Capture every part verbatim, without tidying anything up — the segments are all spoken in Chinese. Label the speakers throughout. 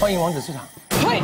Speaker 1: 欢迎王子市场。
Speaker 2: 嘿。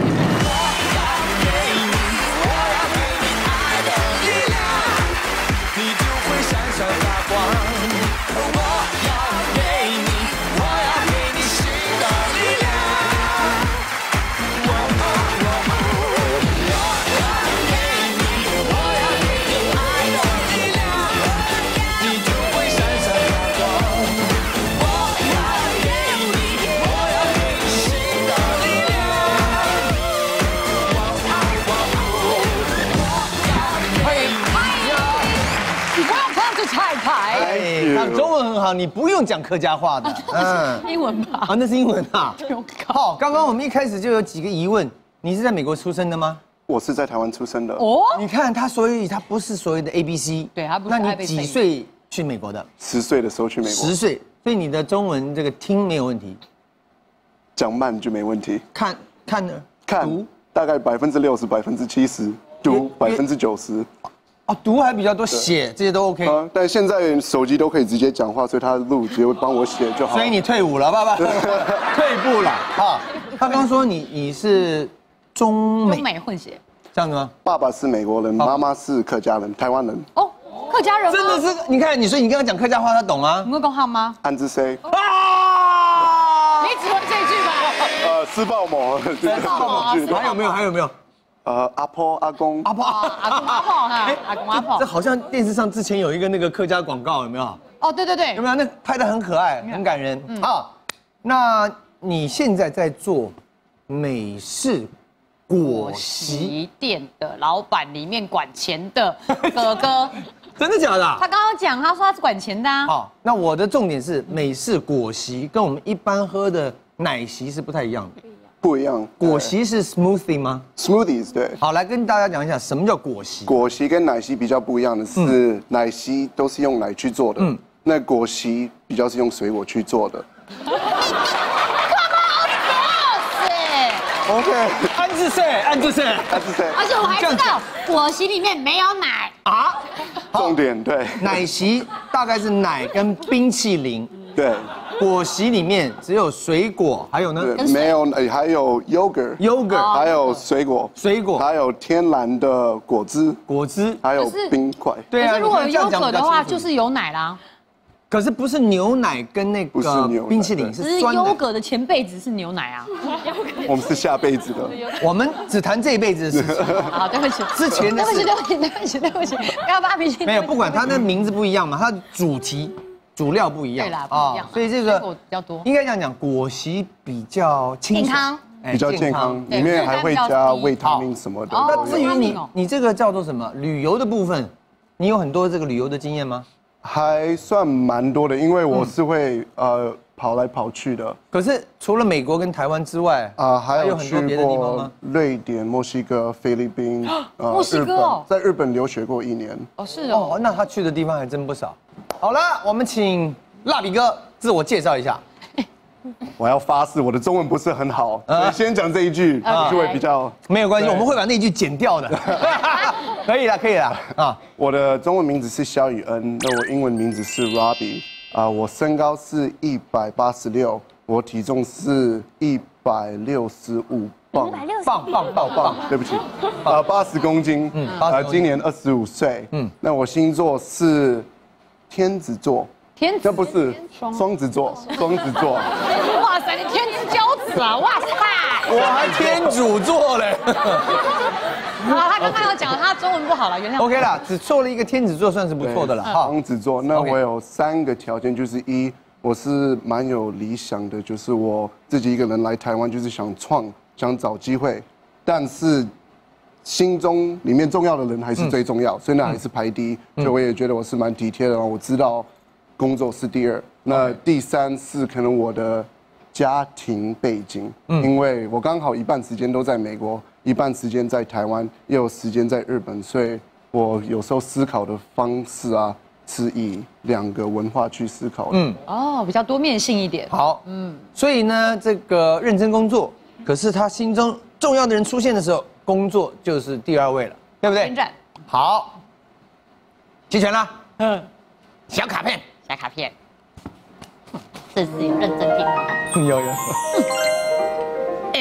Speaker 1: 讲中文很好，你不用讲客家话的，
Speaker 2: 嗯，英文吧？
Speaker 1: 啊，那是英文啊。好，刚刚我们一开始就有几个疑问，你是在美国出生的吗？
Speaker 3: 我是在台湾出生的。
Speaker 1: 哦，你看他，所以他不是所谓的 A B C，
Speaker 2: 对，他不是。
Speaker 1: 那你几岁去美国的？
Speaker 3: 十岁的时候去美国。
Speaker 1: 十岁，所以你的中文这个听没有问题，
Speaker 3: 讲慢就没问题。
Speaker 1: 看看呢？
Speaker 3: 看大概百分之六十、百分之七十，读百分之九十。
Speaker 1: 哦，读还比较多，写这些都 OK。
Speaker 3: 啊，但现在手机都可以直接讲话，所以他录直接帮我写就好。
Speaker 1: 所以你退伍了，爸爸，退步了啊。他刚说你你是中美
Speaker 2: 中美混血，
Speaker 1: 这样子吗？
Speaker 3: 爸爸是美国人，妈妈是客家人，台湾人。
Speaker 2: 哦，客家人
Speaker 1: 真的是，你看，你说你刚刚讲客家话，他懂啊？
Speaker 2: 你会讲好吗？
Speaker 3: 安之 C
Speaker 2: 啊！你只会这句吧？
Speaker 3: 呃，施暴某，
Speaker 2: 施暴某，
Speaker 1: 还有没有？还有没有？
Speaker 3: 呃，阿婆、阿公、
Speaker 1: 阿婆、
Speaker 2: 阿公、阿婆哈，阿公、阿婆，
Speaker 1: 这好像电视上之前有一个那个客家广告，有没有？
Speaker 2: 哦，对对对，
Speaker 1: 有没有？那拍得很可爱，很感人啊。那你现在在做美式果昔
Speaker 2: 店的老板，里面管钱的哥哥，
Speaker 1: 真的假的？
Speaker 2: 他刚刚讲，他说他是管钱的啊。
Speaker 1: 好，那我的重点是美式果昔跟我们一般喝的奶昔是不太一样的。
Speaker 3: 不一样，
Speaker 1: 果昔是 smoothie 吗
Speaker 3: ？Smoothies 对。
Speaker 1: 好，来跟大家讲一下什么叫果昔。
Speaker 3: 果昔跟奶昔比较不一样的是，嗯、奶昔都是用奶去做的，嗯，那果昔比较是用水果去做的。OK，
Speaker 1: 安志胜，安志胜，
Speaker 3: 安志胜。
Speaker 2: 而且我还知道果昔里面没有奶啊。
Speaker 3: 重点对，
Speaker 1: 奶昔大概是奶跟冰淇淋，
Speaker 3: 对。
Speaker 1: 果昔里面只有水果，还有呢？
Speaker 3: 没有，还有 yogurt，yogurt， 还有水果，
Speaker 1: 水果，
Speaker 3: 还有天然的果汁，
Speaker 1: 果汁，
Speaker 3: 还有冰块。
Speaker 2: 对啊，可是如果有 yogurt 的话，就是有奶啦。
Speaker 1: 可是不是牛奶跟那个冰淇淋，是酸的。
Speaker 2: yogurt 的前辈子是牛奶啊。
Speaker 3: 我们是下辈子的，
Speaker 1: 我们只谈这一辈子的事情。
Speaker 2: 好，对不起，
Speaker 1: 之前的
Speaker 2: 事。对不起，对不起，对不起，对不起，不要发脾气。
Speaker 1: 没有，不管它的名字不一样嘛，它的主题。 主料不一样，
Speaker 2: 对啦，不一样，
Speaker 1: 所以这个
Speaker 2: 比较多。
Speaker 1: 应该这样讲，果昔比较
Speaker 2: 健康，
Speaker 3: 比较健康，里面还会加维他命什么的。
Speaker 1: 那至于你，你这个叫做什么？旅游的部分，你有很多这个旅游的经验吗？
Speaker 3: 还算蛮多的，因为我是会呃跑来跑去的。
Speaker 1: 可是除了美国跟台湾之外，
Speaker 3: 啊，还有
Speaker 1: 很多别的地方吗？
Speaker 3: 瑞典、墨西哥、菲律宾、
Speaker 2: 墨西哥，
Speaker 3: 在日本留学过一年。
Speaker 2: 哦，是哦，
Speaker 1: 那他去的地方还真不少。 好了，我们请蜡笔哥自我介绍一下。
Speaker 3: 我要发誓，我的中文不是很好，所以先讲这一句就会比较
Speaker 1: 没有关系，我们会把那句剪掉的。可以了，可以了啊！
Speaker 3: 我的中文名字是萧宇恩，那我英文名字是 Robbie 啊，我身高是一百八十六，我体重是一百六十五磅，
Speaker 1: 磅磅磅磅，
Speaker 3: 对不起，啊，八十公斤，嗯，啊，今年二十五岁，嗯，那我星座是。 天子座，
Speaker 2: 天子，
Speaker 3: 这不是双子座，双子座。
Speaker 2: 哇塞，你天之骄子啊！哇塞，
Speaker 1: 我还天主座嘞。
Speaker 2: 好，他刚刚有讲他中文不好了，原谅。
Speaker 1: OK 啦，只错了一个天子座，算是不错的了。
Speaker 3: 双子座，那我有三个条件，就是一，我是蛮有理想的，就是我自己一个人来台湾，就是想创，想找机会，但是。 心中里面重要的人还是最重要，所以那还是排第一。所以我也觉得我是蛮体贴的，我知道工作是第二，那第三是可能我的家庭背景，因为我刚好一半时间都在美国，一半时间在台湾，也有时间在日本，所以我有时候思考的方式啊，是以两个文化去思考的。嗯，
Speaker 2: 哦，比较多面性一点。
Speaker 1: 好，嗯，所以呢，这个认真工作，可是他心中重要的人出现的时候。 工作就是第二位了，对不对？
Speaker 2: 先战
Speaker 1: 好，齐全了。嗯，小卡片，
Speaker 2: 小卡片，这次有认真听吗？
Speaker 1: 有有。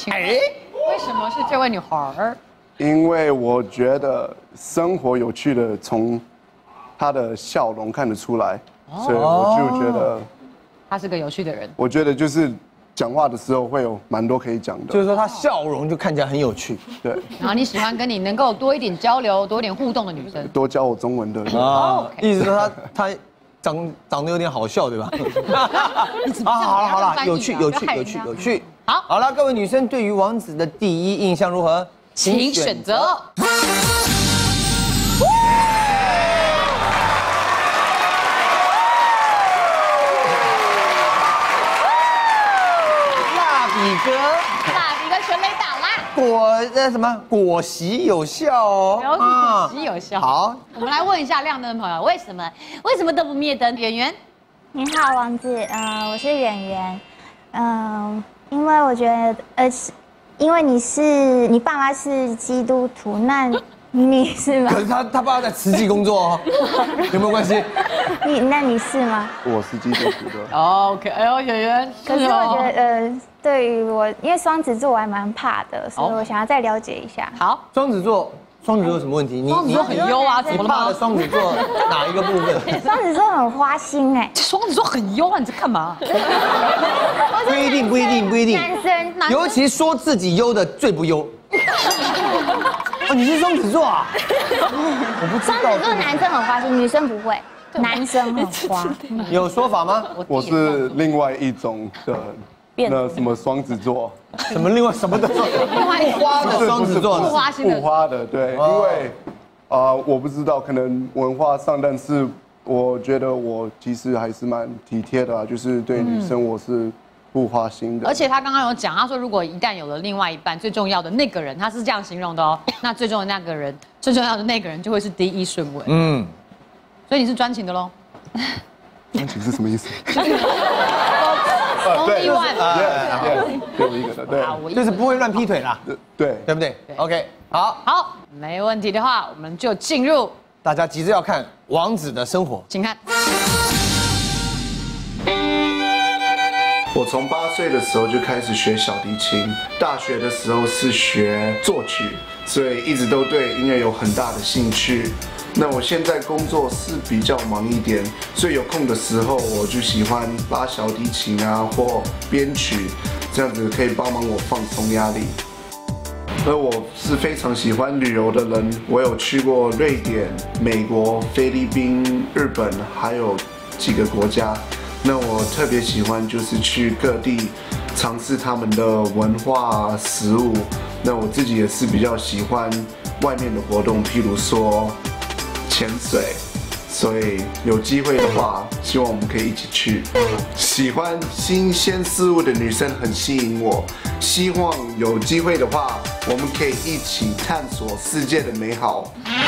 Speaker 2: 请问为什么是这位女孩儿？
Speaker 3: 因为我觉得生活有趣的从她的笑容看得出来，所以我就觉得
Speaker 2: 她是个有趣的人。
Speaker 3: 我觉得就是讲话的时候会有蛮多可以讲的，
Speaker 1: 就是说她笑容就看起来很有趣。
Speaker 3: 对，
Speaker 2: 然后你喜欢跟你能够多一点交流、多一点互动的女生。
Speaker 3: 多教我中文的人。
Speaker 1: 啊，意思是她她长长得有点好笑，对吧？啊，好了好了，有趣有趣有趣有趣。
Speaker 2: 好，
Speaker 1: 好了，各位女生对于王子的第一印象如何？
Speaker 2: 请选择。
Speaker 1: 蜡笔哥，
Speaker 2: 蜡笔哥全没打啦，
Speaker 1: 果呃什么果昔有效哦，
Speaker 2: 有果昔有效。
Speaker 1: 好，
Speaker 2: 我们来问一下亮灯的朋友，为什么为什么都不灭灯？演员，
Speaker 4: 你好，王子，嗯、我是演员，嗯、因为我觉得，呃，是因为你是你爸妈是基督徒，那你是吗
Speaker 1: 可？是他他爸在慈济工作哦，有没有关系？
Speaker 4: 你那你是吗？
Speaker 3: 我是基督徒的。
Speaker 2: OK， 哎呦，演员，
Speaker 4: 可是我觉得，呃，对于我，因为双子座我还蛮怕的，所以我想要再了解一下。
Speaker 2: 好，
Speaker 1: 双子座，双子座有什么问题？你
Speaker 2: 双子座很优啊，怎么了
Speaker 1: 你怕的
Speaker 2: 吗？
Speaker 1: 双子座哪一个部分？
Speaker 4: 双子座很花心哎、
Speaker 2: 双子座很优啊，你在干嘛？
Speaker 1: 不一定，不一定，不一定。
Speaker 4: 男生男
Speaker 1: 尤其说自己优的最不优。哦，你是双子座啊？我不知
Speaker 4: 双
Speaker 1: 道。
Speaker 4: 子座男生很花心，女生不会，男生很花。
Speaker 1: 有说法吗？
Speaker 3: 我是另外一种的那什么双子座，
Speaker 1: 什么另外什么的？不花的双子座
Speaker 2: 不
Speaker 1: 呢？
Speaker 2: 花心的
Speaker 3: 不花的，对，因为啊、呃我不知道，可能文化上，但是我觉得我其实还是蛮体贴的、啊，就是对女生我是不花心的。
Speaker 2: 而且他刚刚有讲，他说如果一旦有了另外一半，最重要的那个人，他是这样形容的哦。那最重要的那个人，最重要的那个人就会是第一顺位。
Speaker 1: 嗯，
Speaker 2: 所以你是专情的喽？
Speaker 3: 专情是什么意思？
Speaker 2: only one。
Speaker 3: 对，对，有一个的，对，
Speaker 2: 好，我
Speaker 1: 就是不会乱劈腿啦，
Speaker 3: 对，
Speaker 1: 对不对 ？OK， 好，
Speaker 2: 好，没问题的话，我们就进入，
Speaker 1: 大家急着要看王子的生活。
Speaker 2: 请看。
Speaker 3: 我从八岁的时候就开始学小提琴，大学的时候是学作曲，所以一直都对音乐有很大的兴趣。那我现在工作是比较忙一点，所以有空的时候我就喜欢拉小提琴啊，或编曲，这样子可以帮忙我放松压力。而我是非常喜欢旅游的人，我有去过瑞典、美国、菲律宾、日本，还有几个国家。那我特别喜欢就是去各地尝试他们的文化、食物。那我自己也是比较喜欢外面的活动，譬如说潜水。所以有机会的话，希望我们可以一起去。喜欢新鲜事物的女生很吸引我，希望有机会的话，我们可以一起探索世界的美好。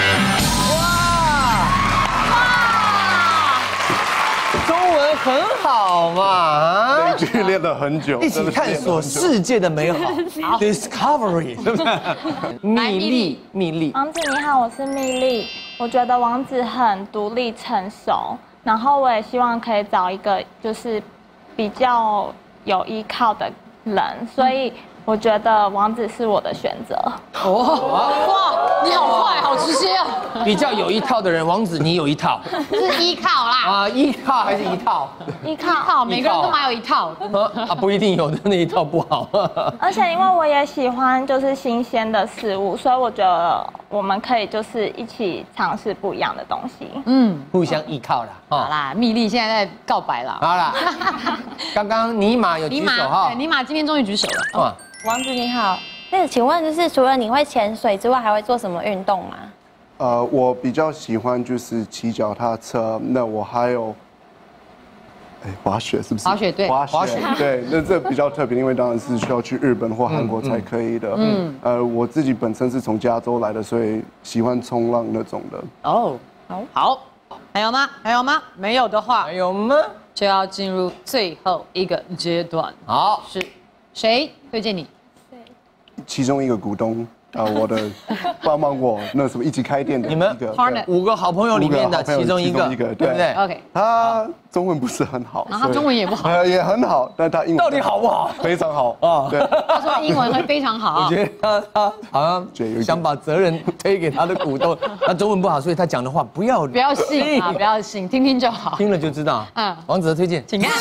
Speaker 1: 中文很好嘛，啊
Speaker 3: 这一句练了很久，
Speaker 1: 一起探索世界的美好，Discovery， 是不是？蜜莉，蜜莉，
Speaker 5: 王子你好，我是蜜莉。我觉得王子很独立成熟，然后我也希望可以找一个就是比较有依靠的人，所以我觉得王子是我的选择。
Speaker 2: 哦，哇，你好快，好直接哦。
Speaker 1: 比较有一套的人，王子你有一套
Speaker 2: 是依靠啦，
Speaker 1: 啊，一套还是一套？
Speaker 5: 依
Speaker 2: 依靠，每个人都蛮有一套。
Speaker 1: 啊，不一定有的那一套不好。
Speaker 5: 而且因为我也喜欢就是新鲜的事物，所以我觉得我们可以就是一起尝试不一样的东西。
Speaker 2: 嗯，
Speaker 1: 互相依靠啦。
Speaker 2: 好啦，蜜莉现在在告白了。
Speaker 1: 好啦，刚刚尼玛有
Speaker 2: 尼
Speaker 1: 举手哈
Speaker 2: 玛，对，尼玛今天终于举手了。
Speaker 1: 哇，
Speaker 6: 王子你好，那请问就是除了你会潜水之外，还会做什么运动吗？
Speaker 3: 呃，我比较喜欢就是骑脚踏车，那我还有，哎，滑雪是不是？
Speaker 2: 滑雪对
Speaker 3: 滑雪
Speaker 1: 滑雪
Speaker 3: 对，那这比较特别，因为当然是需要去日本或韩国才可以的。嗯，呃，我自己本身是从加州来的，所以喜欢冲浪那种的。
Speaker 2: 哦，好，还有吗？还有吗？没有的话
Speaker 1: 还，有吗？
Speaker 2: 就要进入最后一个阶段。
Speaker 1: 好，
Speaker 2: 是谁推荐你？
Speaker 3: 其中一个股东呃，我的帮忙我那什么一起开店的
Speaker 1: 你们
Speaker 3: 一个
Speaker 2: partner
Speaker 1: 五个好朋友里面的其中一个，对不对
Speaker 2: ？OK，
Speaker 3: 他中文不是很好，
Speaker 2: 然后他中文也不好，
Speaker 3: 呃，也很好，但他英文
Speaker 1: 到底好不好？
Speaker 3: 非常好
Speaker 1: 啊
Speaker 3: 对，
Speaker 2: 他说英文会非常好。
Speaker 1: 我觉得他他好像想把责任推给他的股东，他中文不好，所以他讲的话不要
Speaker 2: 不要信啊，不要信，听听就好。
Speaker 1: 听了就知道。
Speaker 2: 嗯，
Speaker 1: 王子的推荐，
Speaker 2: 请看。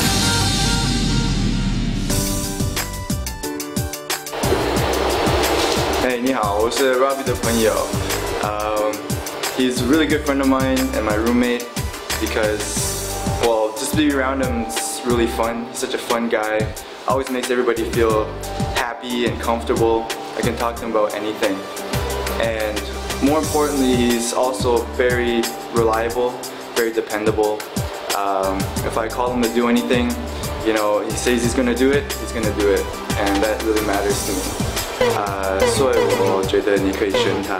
Speaker 7: Hey, 你好，我是 Robbie 的朋友。Um, he's a really good friend of mine and my roommate because, well, just to be around him is really fun. He's such a fun guy. Always makes everybody feel happy and comfortable. I can talk to him about anything. And more importantly, he's also very reliable, very dependable. Um, if I call him to do anything, you know, he says he's gonna do it, he's gonna do it. And that really matters to me. 呃，所以我觉得你可以选他。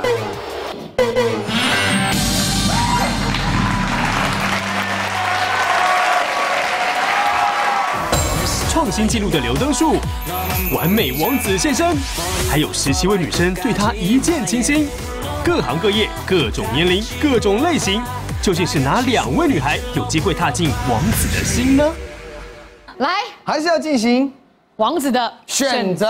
Speaker 8: 创新纪录的刘登树，完美王子现身，还有十七位女生对他一见倾心，各行各业、各种年龄、各种类型，究竟是哪两位女孩有机会踏进王子的心呢？
Speaker 2: 来，
Speaker 1: 还是要进行
Speaker 2: 王子的
Speaker 1: 选择。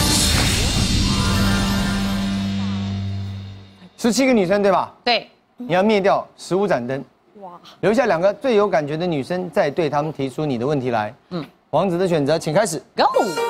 Speaker 1: 十七个女生对吧？
Speaker 2: 对，
Speaker 1: 你要灭掉十五盏灯，哇，留下两个最有感觉的女生，再对她们提出你的问题来。嗯，王子的选择，请开始
Speaker 2: ，Go。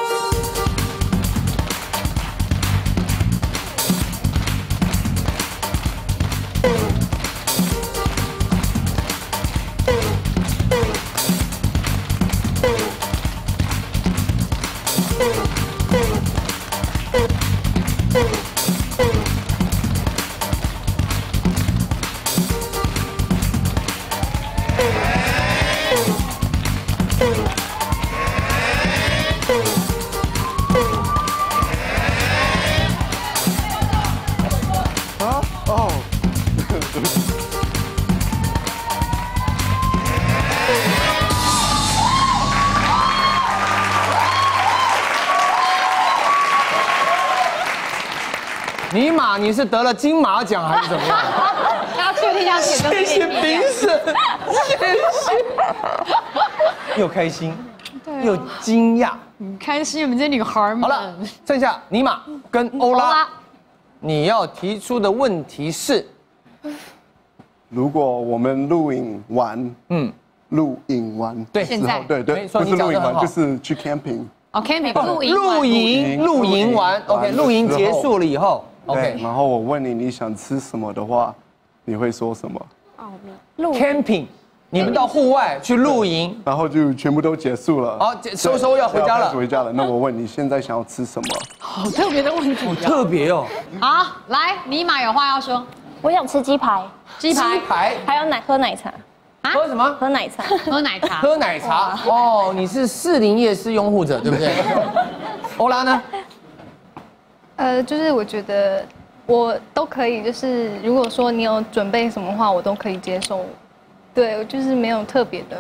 Speaker 1: 尼玛，你是得了金马奖还是怎么样？
Speaker 2: 大家确定一下自己
Speaker 1: 谢谢评审，谢谢。又开心，又惊讶，
Speaker 2: 很开心，我们这些女孩们。
Speaker 1: 好了，剩下尼玛跟欧拉，你要提出的问题是：
Speaker 3: 如果我们录影完，嗯，录影完，
Speaker 1: 对，
Speaker 2: 现在
Speaker 3: 对对，不是录影完，就是去 camping。
Speaker 2: 哦 ，camping 露营，
Speaker 1: 露营，露营完 ，OK， 露营结束了以后 ，OK，
Speaker 3: 然后我问你你想吃什么的话，你会说什么？
Speaker 1: 露 camping， 你们到户外去露营，
Speaker 3: 然后就全部都结束了。
Speaker 1: 好，收收要回家了，
Speaker 3: 回家了。那我问你现在想要吃什么？
Speaker 2: 好特别的问题，
Speaker 1: 好特别哦。
Speaker 2: 好，来，尼玛有话要说。
Speaker 6: 我想吃鸡排，
Speaker 2: 鸡排，
Speaker 1: 鸡排，
Speaker 6: 还有奶喝奶茶。
Speaker 2: 啊
Speaker 1: 喝什么？
Speaker 6: 喝奶茶，
Speaker 2: 喝奶茶，
Speaker 1: 喝奶茶。哦，你是士林夜市拥护者，对不对？欧拉呢？
Speaker 9: 呃，就是我觉得我都可以，就是如果说你有准备什么话，我都可以接受。对，我就是没有特别的。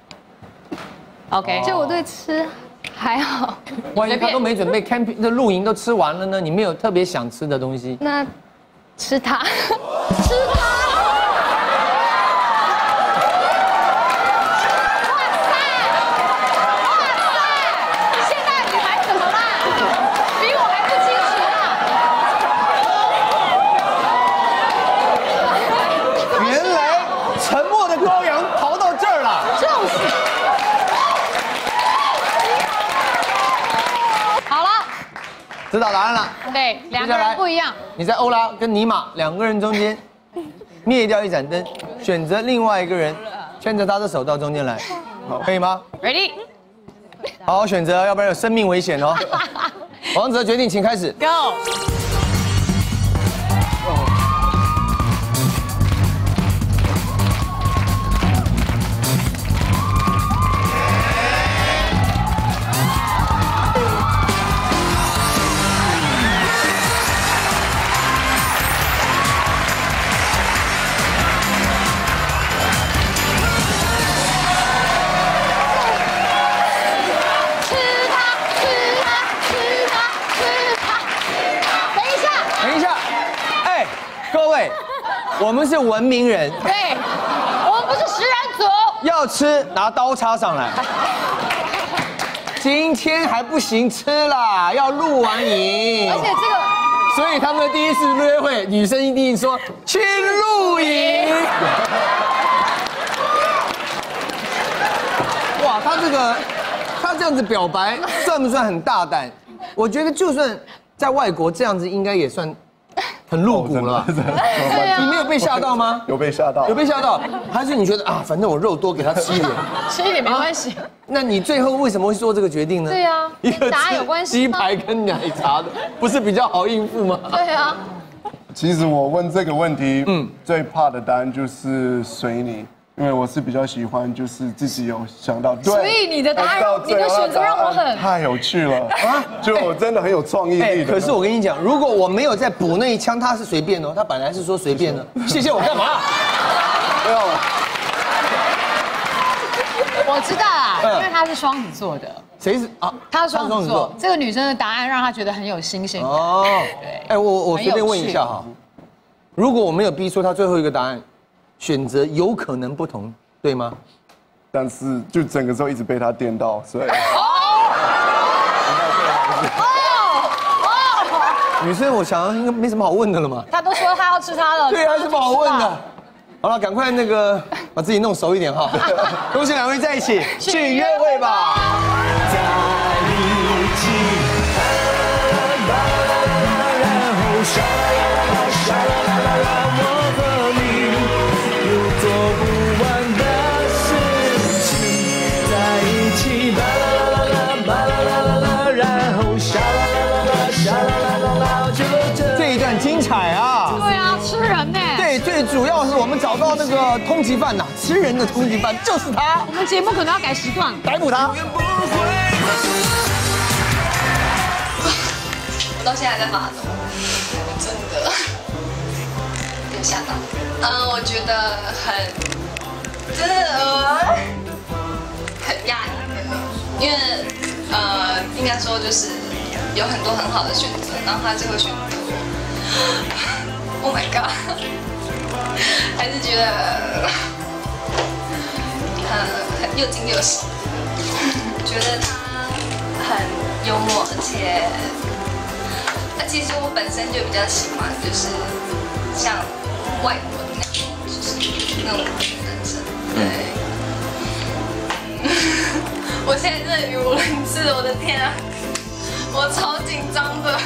Speaker 2: OK，
Speaker 9: 就我对吃还好。
Speaker 1: 万一他都没准备 camping 的露营都吃完了呢？你没有特别想吃的东西？
Speaker 9: 那吃它，
Speaker 2: 吃它。
Speaker 1: 知道答案了。
Speaker 2: 对，两个人不一样。
Speaker 1: 你在欧拉跟尼玛两个人中间灭掉一盏灯，选择另外一个人，牵着他的手到中间来，可以吗
Speaker 2: ？Ready。
Speaker 1: 好好选择，要不然有生命危险哦。王子的决定，请开始。
Speaker 2: Go。 非
Speaker 1: 我们是文明人，
Speaker 2: 对，我们不是食人族。
Speaker 1: 要吃拿刀叉上来。今天还不行吃啦，要录完影。
Speaker 2: 而且这个，
Speaker 1: 所以他们的第一次约会，女生一定说去露营。哇，他这个他这样子表白算不算很大胆？我觉得就算在外国这样子，应该也算很露骨了吧？
Speaker 2: 对啊，
Speaker 1: 你没有被吓到吗？
Speaker 3: 有被吓到，
Speaker 1: 有被吓到，还是你觉得啊，反正我肉多，给他吃一点，
Speaker 2: 吃一点没关系。
Speaker 1: 那你最后为什么会做这个决定呢？
Speaker 2: 对啊，
Speaker 1: 一个
Speaker 2: 答案有关系
Speaker 1: 鸡
Speaker 2: 吗？
Speaker 1: 排跟奶茶的，不是比较好应付吗？
Speaker 2: 对啊。
Speaker 3: 其实我问这个问题，嗯，最怕的答案就是随你，因为我是比较喜欢就是自己有想到。对，
Speaker 2: 所以你的答案，你的选择让我很
Speaker 3: 太有趣了啊！就我真的很有创意力的。
Speaker 1: 可是我跟你讲，如果我没有再补那一枪，他是随便哦，他本来是说随便的。谢谢我干嘛？
Speaker 3: 没有。
Speaker 2: 我知道啦，因为他是双子座的。
Speaker 1: 谁是啊？
Speaker 2: 他是双子座。这个女生的答案让他觉得很有新鲜感。哦，对。
Speaker 1: 哎，我我随便问一下哈，如果我没有逼出他最后一个答案，选择有可能不同，对吗？
Speaker 3: 但是就整个时候一直被他电到，所以。
Speaker 1: 女生，我想应该没什么好问的了嘛。
Speaker 2: 他都说他要吃他的。
Speaker 1: 对啊，有什么好问的？好了，赶快那个把自己弄熟一点哈。恭喜两位在一起，去约会吧。在一起，然后沙啦沙啦啦啦，我和你有做不完的事情。在一起，啦啦啦啦啦啦啦，然后沙啦啦啦沙啦啦啦，就这这一段精彩啊！
Speaker 2: 对啊，吃人呢。
Speaker 1: 对，最主要是我们找到那个通缉犯呐，吃人的通缉犯就是他。
Speaker 2: 我们节目可能要改时段，
Speaker 1: 逮捕他。
Speaker 10: 我到现在还在发抖，真的有吓到。嗯，我觉得很，真的呃很压抑，因为呃应该说就是有很多很好的选择，然后他就会选择我。Oh my god！ 还是觉得很很又惊又喜，觉得他很幽默，而且，那其实我本身就比较喜欢，就是像外国的那种，就是那种男生。对。我现在真的语无伦次，我的天啊，我超紧张的。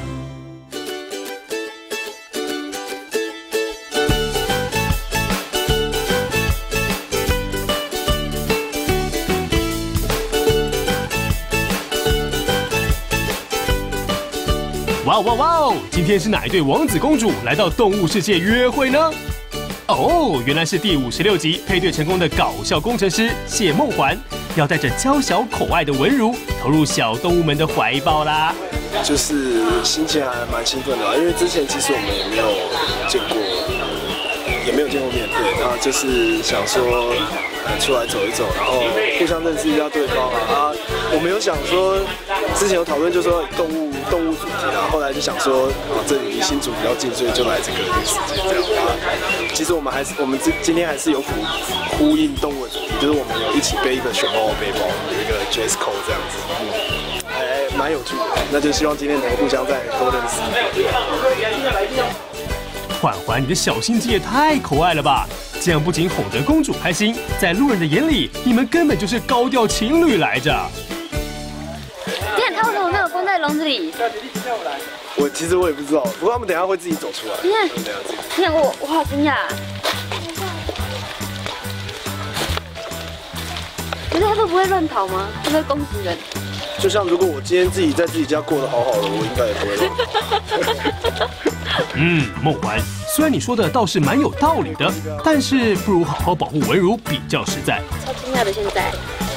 Speaker 8: 哇哇哇哦！今天是哪一对王子公主来到动物世界约会呢？哦，原来是第五十六集配对成功的搞笑工程师谢梦环，要带着娇小可爱的文如投入小动物们的怀抱啦。
Speaker 11: 就是心情还蛮兴奋的啊，因为之前其实我们也没有见过，也没有见过面对，然后就是想说。出来走一走，然后互相认识一下对方啊。啊，我们有想说，之前有讨论就说动物动物主题啦，后来就想说，啊，这里离新竹比较近，所以就来这个时间这样啊。其实我们还是我们今今天还是有呼呼应动物的主题，就是我们有一起背一个熊猫背包，有一个 dress code 这样子，嗯，还蛮有趣的。那就希望今天能互相再多认识。
Speaker 8: 环环，你的小心机也太可爱了吧！这样不仅哄得公主开心，在路人的眼里，你们根本就是高调情侣来着。
Speaker 12: 你看他为什么没有关在笼子里？
Speaker 11: 我其实我也不知道，不过他们等一下会自己走出来。
Speaker 12: 你看，你看我，我好惊讶。可是他都不会乱跑吗？会不会攻击人？
Speaker 11: 就像如果我今天自己在自己家过得好好的，我应该也不会乱跑。
Speaker 8: 嗯，梦环，虽然你说的倒是蛮有道理的，但是不如好好保护文如比较实在。
Speaker 12: 超惊讶的，现在。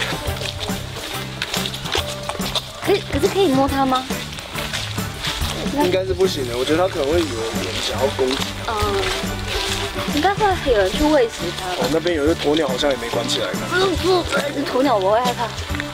Speaker 12: 可可是可以摸它吗？
Speaker 11: 应该是不行的，我觉得他可能会以为我们想要攻击。
Speaker 12: 嗯，应该会有人去喂食它。
Speaker 11: 哦，那边有一个鸵鸟，好像也没关起来。
Speaker 12: 啊，不，鸵鸟我会害怕。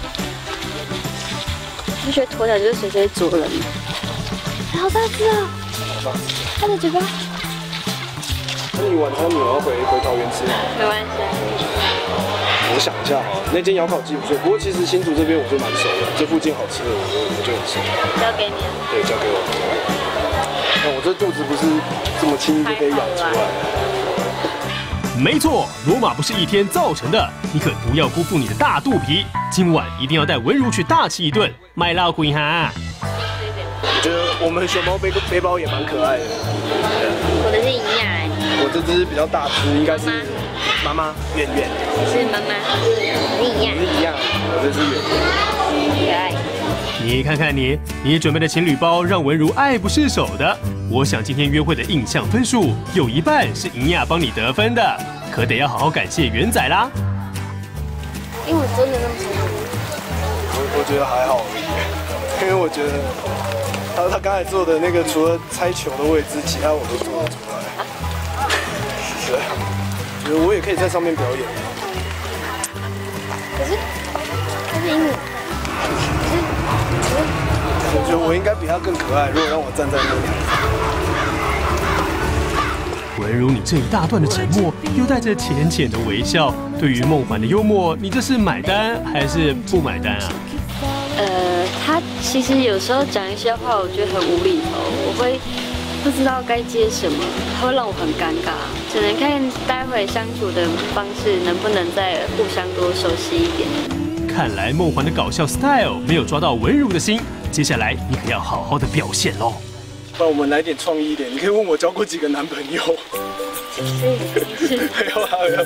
Speaker 12: 我觉得鸵鸟就是随随啄人。好大只啊！它的嘴巴，
Speaker 11: 那你晚餐你要回回桃园吃吗？
Speaker 12: 没关系。
Speaker 11: 我想一下哈，那间窑烤鸡不错，不过其实新竹这边我就蛮熟的，这附近好吃的我就我就很熟。
Speaker 12: 交给你。
Speaker 11: 对，交给我。那我这肚子不是这么轻易就可以养出来。
Speaker 8: 没错，罗马不是一天造成的，你可不要辜负你的大肚皮。今晚一定要带文如去大吃一顿，卖老鬼哈。
Speaker 11: 我觉得我们熊猫背背包也蛮可爱的。
Speaker 12: 我的是营养哎。
Speaker 11: 我这只比较大只，应该是妈妈圆圆。
Speaker 12: 是妈妈，我是一样。
Speaker 11: 我是一样，我这是圆圆。
Speaker 12: 可爱。
Speaker 8: 你看看你，你准备的情侣包让文如爱不释手的。我想今天约会的印象分数有一半是银亚帮你得分的，可得要好好感谢元仔啦。
Speaker 12: 因为我真的那么聪明。
Speaker 11: 我我觉得还好而已，因为我觉得他他刚才做的那个，除了猜球的位置，其他我都做得出来。对，我觉得我也可以在上面表演。
Speaker 12: 可是，可是因为。
Speaker 11: 我觉得我应该比他更可爱。如果让我站在那里，
Speaker 8: 文如你这一大段的沉默，又带着浅浅的微笑，对于梦环的幽默，你这是买单还是不买单啊？
Speaker 12: 呃，他其实有时候讲一些话，我觉得很无厘头，我会不知道该接什么，他会让我很尴尬，只能看待会相处的方式能不能再互相多熟悉一点。
Speaker 8: 看来梦环的搞笑 style 没有抓到文如的心，接下来你可要好好的表现喽。
Speaker 11: 不然我们来点创意一点，你可以问我交过几个男朋友。没有啊，没有。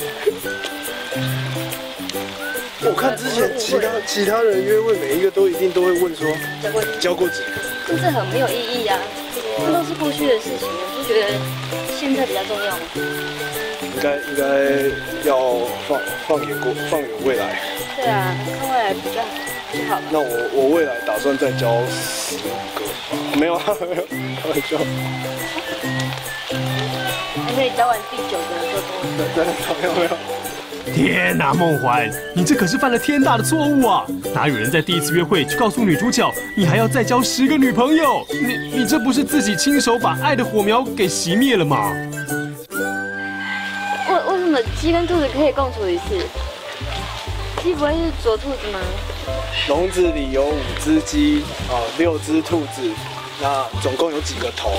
Speaker 11: 我看之前其他其他人约会，每一个都一定都会问说交过几个，
Speaker 12: 这很没有意义啊，这都是过去的事情，我不觉得现在比较重要吗？
Speaker 11: 应该应该要放放眼过放眼未来。
Speaker 12: 对啊，看未来比较比较好。
Speaker 11: 那我我未来打算再交十个，没有啊，没有，开玩笑。
Speaker 12: 还可以交完第九个就多。
Speaker 11: 对对，没有没有。
Speaker 8: 天哪，梦环，你这可是犯了天大的错误啊！哪有人在第一次约会就告诉女主角你还要再交十个女朋友？你你这不是自己亲手把爱的火苗给熄灭了吗？
Speaker 12: 为为什么鸡跟兔子可以共处一室？鸡不会是左兔子吗？
Speaker 11: 笼子里有五只鸡啊，六只兔子，那总共有几个头？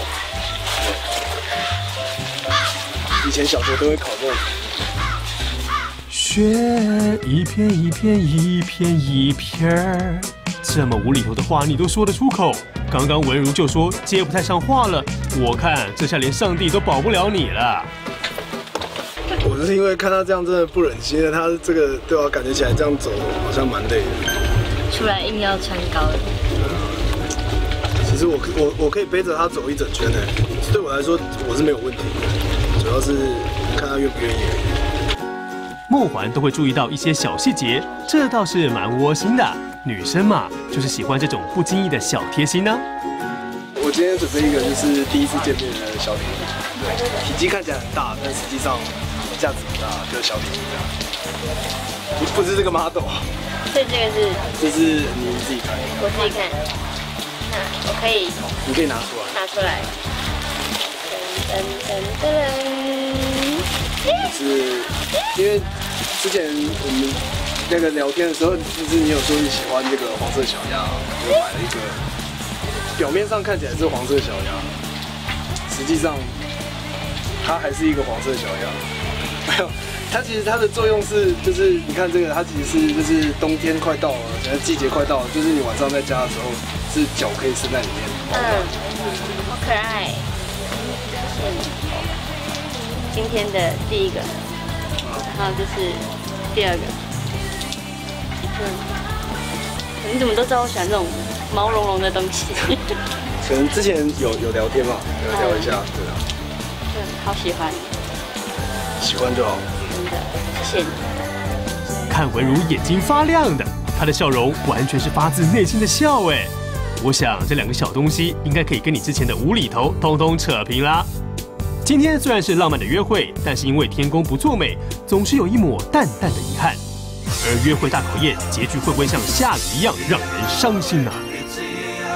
Speaker 11: 以前小学都会考这种。
Speaker 8: 雪一片一片一片一片，这么无厘头的话你都说得出口？刚刚文如就说接不太上话了，我看这下连上帝都保不了你了。
Speaker 11: 我是因为看他这样真的不忍心了，他这个对我、啊、感觉起来这样走好像蛮累的。
Speaker 12: 出来硬要穿高的。
Speaker 11: 其实我我我可以背着他走一整圈呢，对我来说我是没有问题的，主要是看他愿不愿意。
Speaker 8: 梦环都会注意到一些小细节，这倒是蛮窝心的。女生嘛，就是喜欢这种不经意的小贴心呢。
Speaker 11: 我今天准备一个就是第一次见面的小礼物，对，体积看起来很大，但实际上价值不大，就是小礼物这样。不不是这个 model，
Speaker 12: 所以这个是，
Speaker 11: 这是你自己看，
Speaker 12: 我自己看。那我可以，
Speaker 11: 你可以拿出来，
Speaker 12: 拿出来。噔噔噔噔。
Speaker 11: 是因为之前我们那个聊天的时候，就是你有说你喜欢这个黄色小鸭，我就买了一个，表面上看起来是黄色小鸭，实际上它还是一个黄色小鸭。没有，它其实它的作用是，就是你看这个，它其实是就是冬天快到了，现在季节快到了，就是你晚上在家的时候，是脚可以伸在里面。
Speaker 12: 嗯，好可爱。谢谢你。今天的第一个，然后这是第二个。嗯，你怎么都知道我喜欢这种毛茸茸的东西？
Speaker 11: 可能之前有有聊天嘛，有聊一下，对啊。
Speaker 12: 对，好喜欢。
Speaker 11: 喜欢就好。
Speaker 12: 真的，谢谢你。
Speaker 8: 看文如眼睛发亮的，她的笑容完全是发自内心的笑哎。我想这两个小东西应该可以跟你之前的无厘头通通扯平啦。今天虽然是浪漫的约会，但是因为天公不作美，总是有一抹淡淡的遗憾。而约会大考验结局会不会像下雨一样让人伤心呢？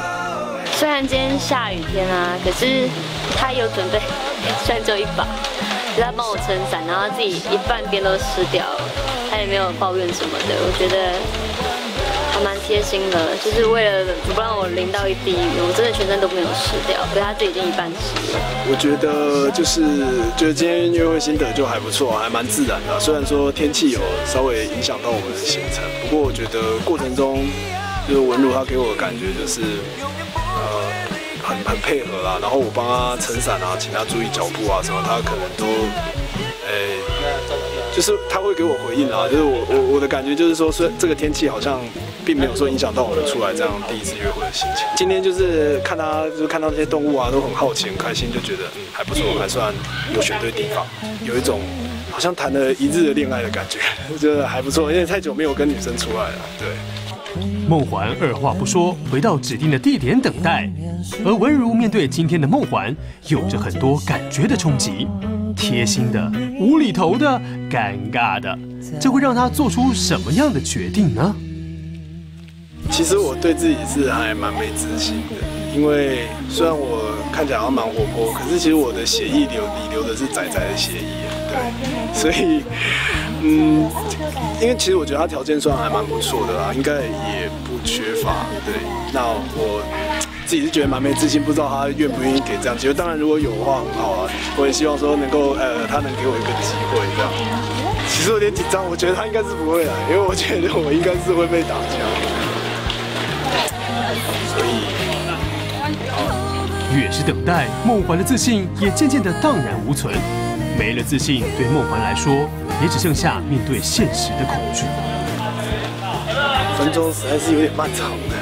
Speaker 12: 虽然今天下雨天啊，可是他有准备，虽然只有一把， 就是他帮我撑伞，然后他自己一半边都湿掉了，他也没有抱怨什么的，我觉得还蛮贴心的，就是为了不让我淋到一滴雨，我真的全身都没有湿掉，可是他自己已经一半湿了。
Speaker 11: 我觉得就是觉得今天约会心得就还不错，还蛮自然的。虽然说天气有稍微影响到我们的行程，不过我觉得过程中就是文如他给我的感觉就是呃很很配合啦，然后我帮他撑伞啊，请他注意脚步啊什么，他可能都诶。就是他会给我回应啊，就是我我我的感觉就是说，虽这个天气好像并没有说影响到我们出来这样第一次约会的心情。今天就是看他，就是看到那些动物啊，都很好奇、很开心，就觉得嗯还不错，还算有选对地方，有一种好像谈了一日的恋爱的感觉，觉得还不错，因为太久没有跟女生出来了，对。
Speaker 8: 梦环二话不说，回到指定的地点等待，而文如面对今天的梦环，有着很多感觉的冲击，贴心的、无厘头的、尴尬的，这会让她做出什么样的决定呢？
Speaker 11: 其实我对自己是还蛮没自信的，因为虽然我看起来好像蛮活泼，可是其实我的血液流里流的是仔仔的血液，对，所以。嗯，因为其实我觉得他条件算还蛮不错的啦，应该也不缺乏。对，那我自己是觉得蛮没自信，不知道他愿不愿意给这样机会。当然，如果有的话很好啊，我也希望说能够呃，他能给我一个机会这样。其实有点紧张，我觉得他应该是不会来，因为我觉得我应该是会被打枪。所以，
Speaker 8: 越是等待，梦环的自信也渐渐的荡然无存。没了自信，对梦环来说，也只剩下面对现实的恐惧。
Speaker 11: 分钟实在是有点漫长的。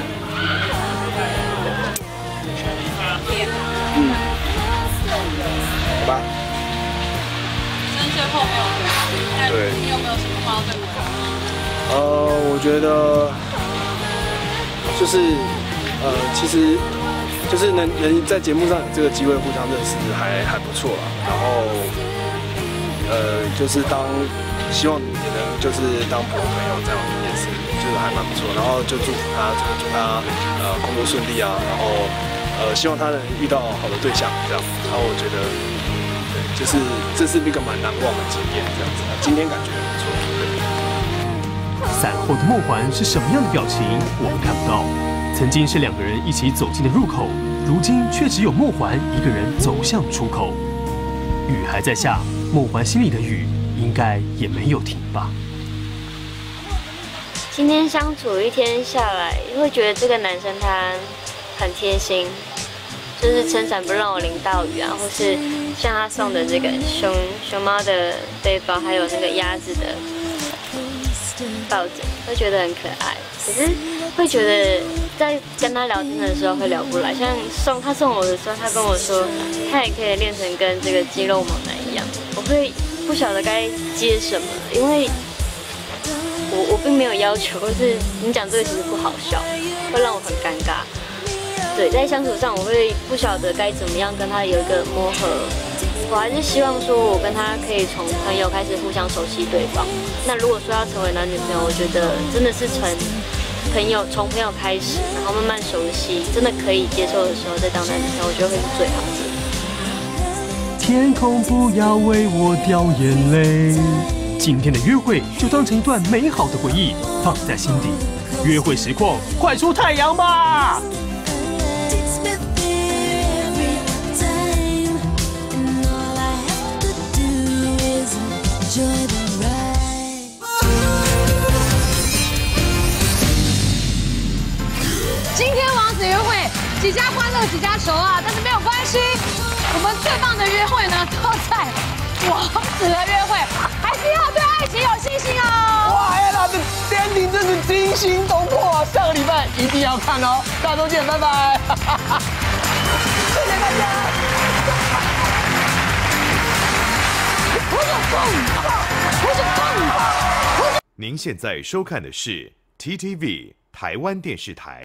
Speaker 11: 嗯，好吧。
Speaker 2: 真最后没有对，对，你有没有什么话要对我？
Speaker 11: 呃，我觉得就是呃，其实就是能能在节目上有这个机会互相认识，还还不错啦。然后。呃，就是当希望也能就是当朋友这样也是，就是还蛮不错。然后就祝福他，就祝他呃工作顺利啊，然后呃希望他能遇到好的对象这样。然后我觉得，对，就是这是一个蛮难忘的经验这样子。今天感觉很不错。
Speaker 8: 伞后的梦环是什么样的表情，我们看不到。曾经是两个人一起走进的入口，如今却只有梦环一个人走向出口。雨还在下。梦环心里的雨应该也没有停吧。
Speaker 12: 今天相处一天下来，会觉得这个男生他很贴心，就是撑伞不让我淋到雨啊，或是像他送的这个熊熊猫的背包，还有那个鸭子的抱枕，会觉得很可爱。可是会觉得在跟他聊天的时候会聊不来，像送他送我的时候，他跟我说他也可以练成跟这个肌肉猛男一样。我会不晓得该接什么，因为我我并没有要求，或是你讲这个其实不好笑，会让我很尴尬。对，在相处上我会不晓得该怎么样跟他有一个磨合。我还是希望说我跟他可以从朋友开始互相熟悉对方。那如果说要成为男女朋友，我觉得真的是从朋友从朋友开始，然后慢慢熟悉，真的可以接受的时候再当男女朋友，我觉得会是最好的。
Speaker 8: 天空不要为我掉眼泪。今天的约会就当成一段美好的回忆，放在心底。约会实况，快出太阳吧！
Speaker 2: 今天王子约会，几家欢乐几家愁啊，但是没有关系。我们最棒的约会呢，都在王子的约会，还是要对爱情有信心哦！
Speaker 1: 哇 ，Ella 的 ending 真是惊心动魄，下个礼拜一定要看哦！下周见，拜拜！谢谢大家。
Speaker 13: 您现在收看的是 T T V 台湾电视台。